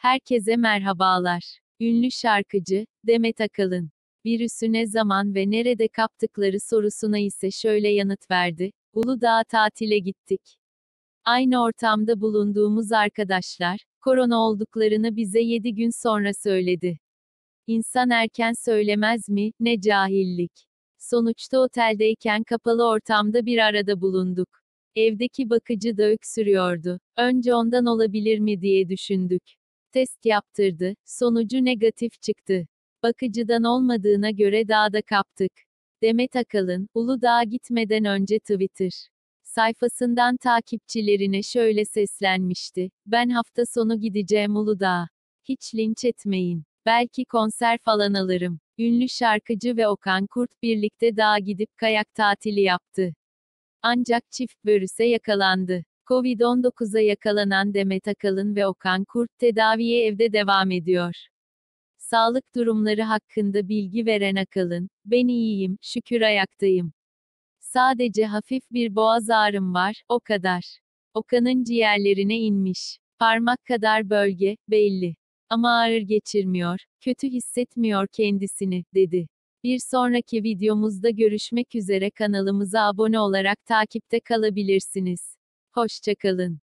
Herkese merhabalar. Ünlü şarkıcı, Demet Akalın, virüsü ne zaman ve nerede kaptıkları sorusuna ise şöyle yanıt verdi: Uludağ'a tatile gittik. Aynı ortamda bulunduğumuz arkadaşlar, korona olduklarını bize 7 gün sonra söyledi. İnsan erken söylemez mi, ne cahillik. Sonuçta oteldeyken kapalı ortamda bir arada bulunduk. Evdeki bakıcı da öksürüyordu. Önce ondan olabilir mi diye düşündük. Test yaptırdı, sonucu negatif çıktı. Bakıcıdan olmadığına göre dağda kaptık. Demet Akalın, Uludağ'a gitmeden önce Twitter sayfasından takipçilerine şöyle seslenmişti: Ben hafta sonu gideceğim Uludağ'a. Hiç linç etmeyin. Belki konser falan alırım. Ünlü şarkıcı ve Okan Kurt birlikte dağa gidip kayak tatili yaptı. Ancak çift virüse yakalandı. Covid-19'a yakalanan Demet Akalın ve Okan Kurt tedaviye evde devam ediyor. Sağlık durumları hakkında bilgi veren Akalın, "Ben iyiyim, şükür ayaktayım. Sadece hafif bir boğaz ağrım var, o kadar." Okan'ın ciğerlerine inmiş. Parmak kadar bölge, belli. Ama ağır geçirmiyor, kötü hissetmiyor kendisini, dedi. Bir sonraki videomuzda görüşmek üzere, kanalımıza abone olarak takipte kalabilirsiniz. Hoşça kalın.